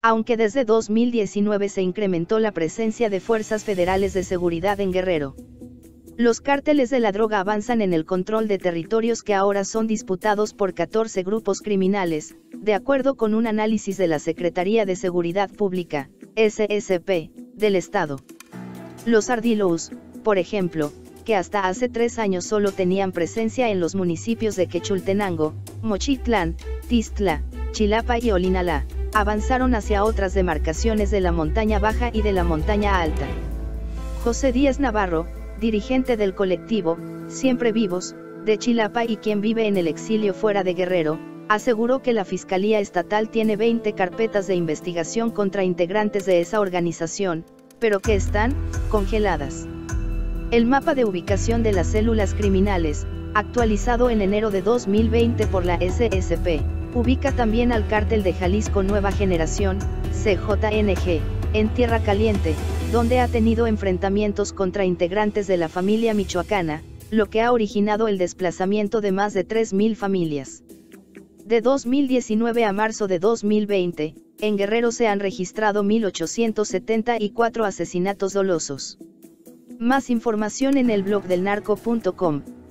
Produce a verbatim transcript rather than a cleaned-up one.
aunque desde dos mil diecinueve se incrementó la presencia de fuerzas federales de seguridad en Guerrero. Los cárteles de la droga avanzan en el control de territorios que ahora son disputados por catorce grupos criminales, de acuerdo con un análisis de la Secretaría de Seguridad Pública, S S P, del Estado. Los Ardilous, por ejemplo, que hasta hace tres años solo tenían presencia en los municipios de Quechultenango, Mochitlán, Tistla, Chilapa y Olinalá, avanzaron hacia otras demarcaciones de la montaña baja y de la montaña alta. José Díaz Navarro, dirigente del colectivo Siempre Vivos, de Chilapa y quien vive en el exilio fuera de Guerrero, aseguró que la Fiscalía Estatal tiene veinte carpetas de investigación contra integrantes de esa organización, pero que están congeladas. El mapa de ubicación de las células criminales, actualizado en enero de dos mil veinte por la S S P, ubica también al Cártel de Jalisco Nueva Generación, C J N G, en Tierra Caliente, donde ha tenido enfrentamientos contra integrantes de la familia michoacana, lo que ha originado el desplazamiento de más de tres mil familias. De dos mil diecinueve a marzo de dos mil veinte, en Guerrero se han registrado mil ochocientos setenta y cuatro asesinatos dolosos. Más información en el blog del narco punto com.